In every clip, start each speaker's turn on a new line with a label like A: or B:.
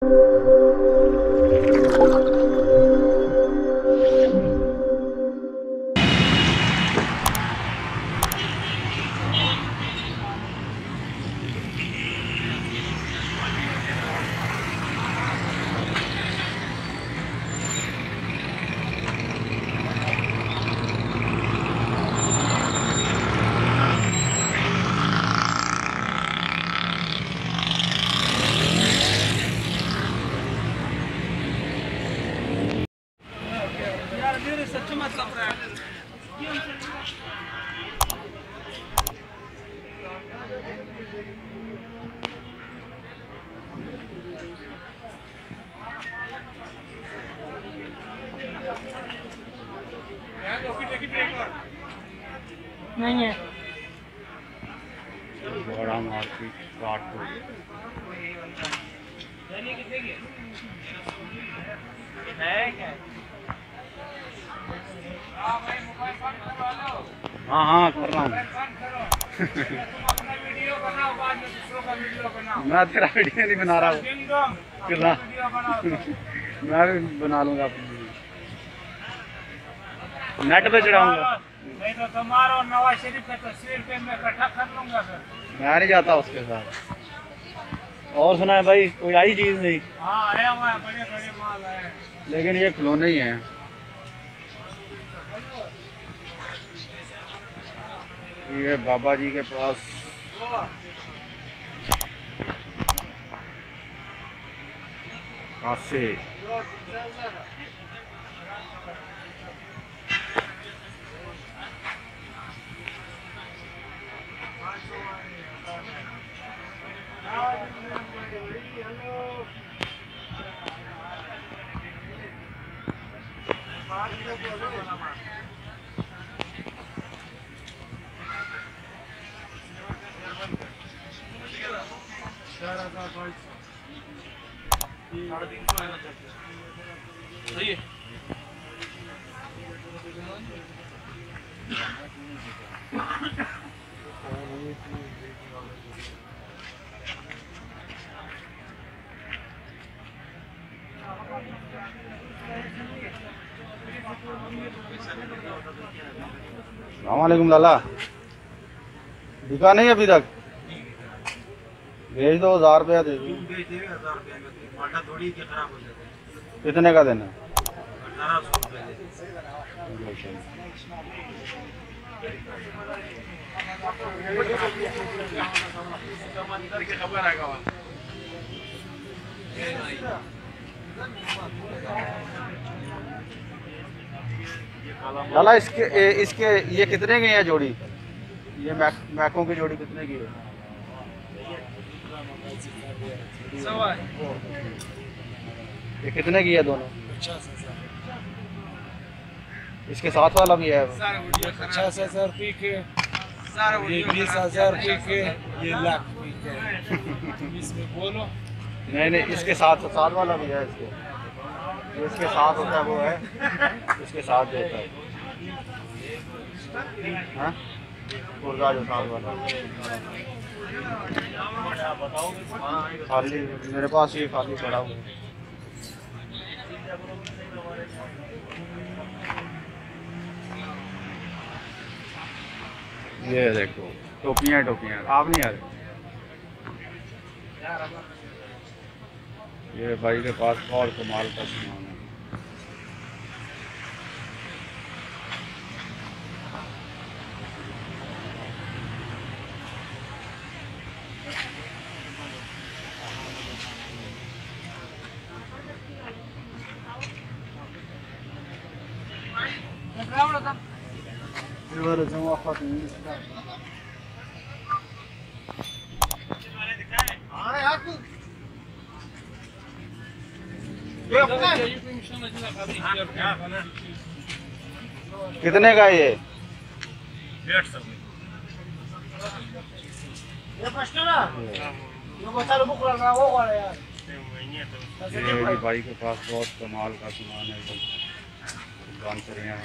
A: नहीं है
B: बड़ा मार्केट काट हाँ हाँ कर रहा हूँ मैं तेरा वीडियो नहीं बना रहा हूँ मैं भी बना लूँगा अपनी नेट पे चढ़ाऊंगा।
A: नहीं तो तुम्हारा और नवाज शरीफ का तस्वीर पे मैं इकट्ठा कर लूंगा सर।
B: मैं नहीं जाता उसके साथ। और सुना है भाई कोई आई चीज नहीं?
A: हाँ आया हुआ है, बड़े बड़े माल है,
B: लेकिन ये खिलौने ही हैं। ये बाबा जी के पास कासे अस्सलामुअलैकुम लाला, दिखा नहीं अभी तक? भेज दो, 1000 रुपया दे दो। कितने का देना? 1800। लाला इसके ये कितने की है जोड़ी? ये मैकों की जोड़ी कितने की है? ये कितने की है दोनों? 50,000। इसके साथ वाला भी है?
A: 50,000 रुपये के, ये 20,000 रुपये के, ये लाख रुपये के। इसमें बोलो
B: नहीं इसके साथ वाला भी है। इसके साथ होता है वो है, इसके साथ देता है हाँ? पुर्जा जो साथ वाला खाली मेरे पास ये खाली पड़ा हुआ है। ये देखो टोपियाँ आप नहीं आ रहे? ये भाई के पास और कमाल का सामान है। कितने का ये?
A: 150।
B: ये भाई के पास बहुत कमाल का सामान है। दुकान से हैं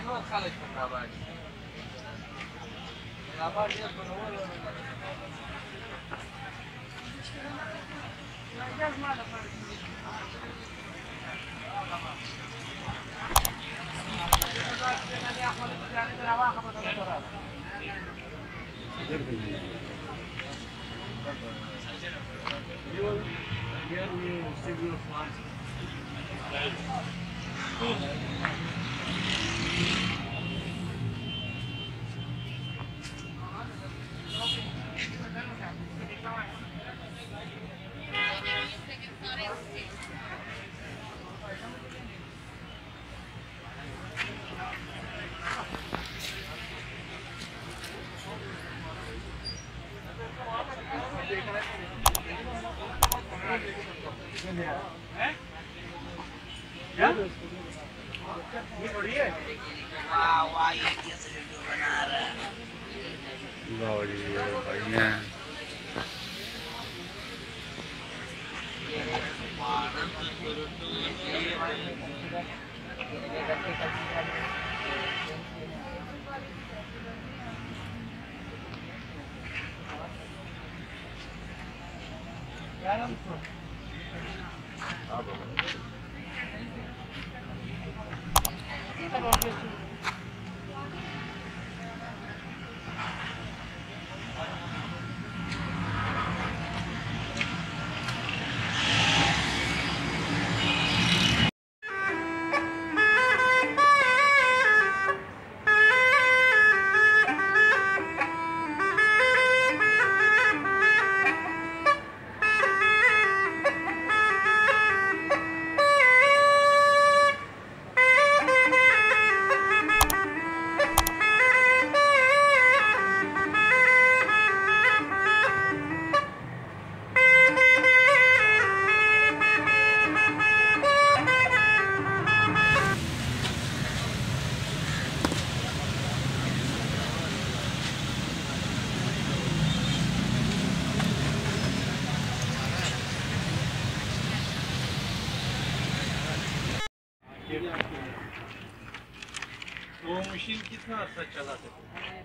A: वो मशीन कितना अर्सा चला सकते?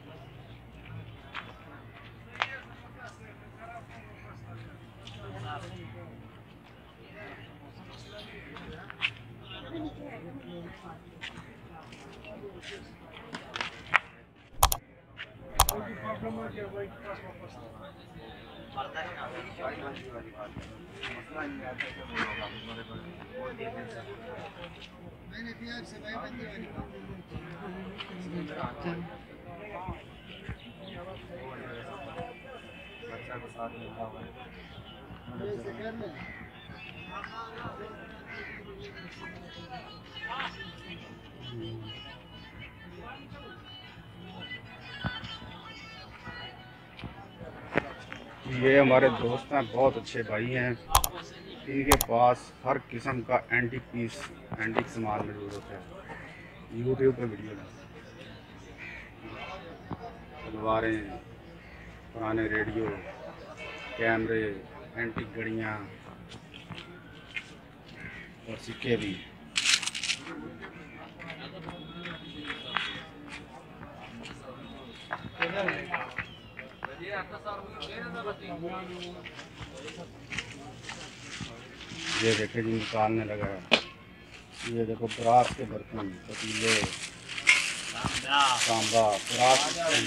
B: ये हमारे दोस्त हैं, बहुत अच्छे भाई हैं। इनके पास हर किस्म का एंटीक पीस, एंटीक सामान मौजूद होता है। यूट्यूब पे वीडियो तलवारें, पुराने रेडियो, कैमरे, एंटीक घड़ियाँ और सिक्के भी। ये देखे जी निकालने लगा है। ये देखो ब्रास के बर्तन, पतीले, तांबा, ब्रास,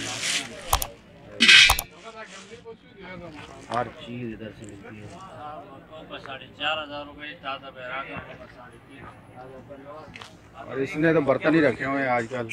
B: हर चीज़ इधर से मिलती है।
C: 4,500 रुपये
B: और इसने तो बर्तन ही रखे हुए हैं आजकल।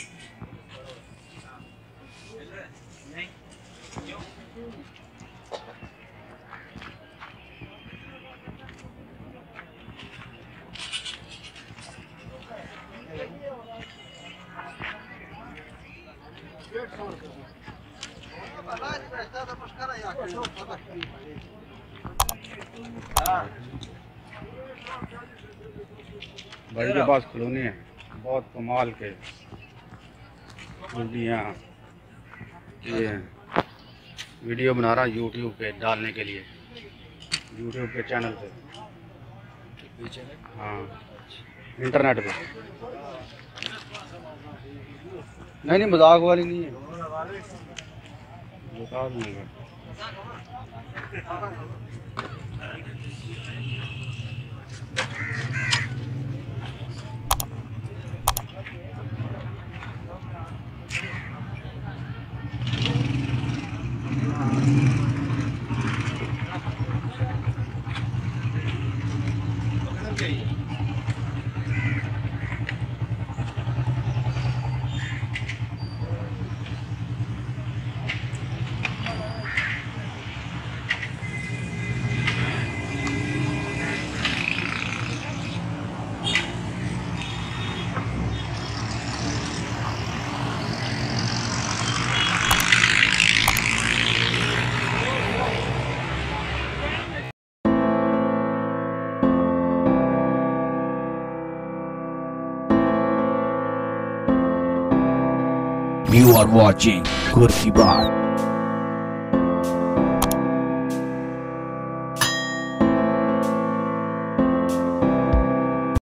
B: भाई के पास खिलौने हैं बहुत कमाल के, गुड्डियाँ। ये वीडियो बना रहा यूट्यूब पे डालने के लिए, यूट्यूब के चैनल पे। हाँ। इंटरनेट पे। नहीं मजाक वाली नहीं है, बता दूंगा।
D: You are watching Kursi Bar.